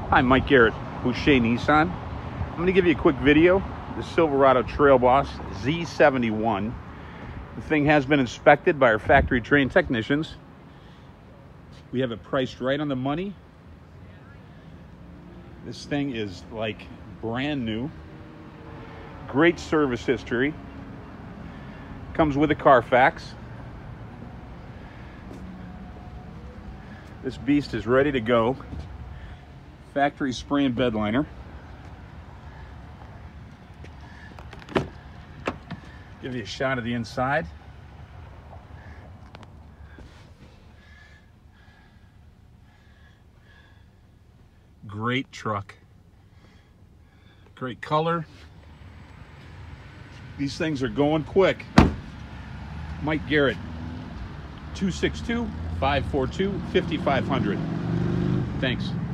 Hi, Mike Garrett, Boucher Nissan. I'm going to give you a quick video. The Silverado Trail Boss Z71. The thing has been inspected by our factory trained technicians. We have it priced right on the money. This thing is like brand new. Great service history. Comes with a Carfax. This beast is ready to go. Factory spray and bed liner. Give you a shot of the inside. Great truck. Great color. These things are going quick. Mike Garrett, 262-542-5500. Thanks.